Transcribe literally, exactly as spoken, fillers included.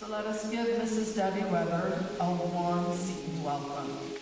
So let us give Missus Debbie Weber a warm Seton welcome.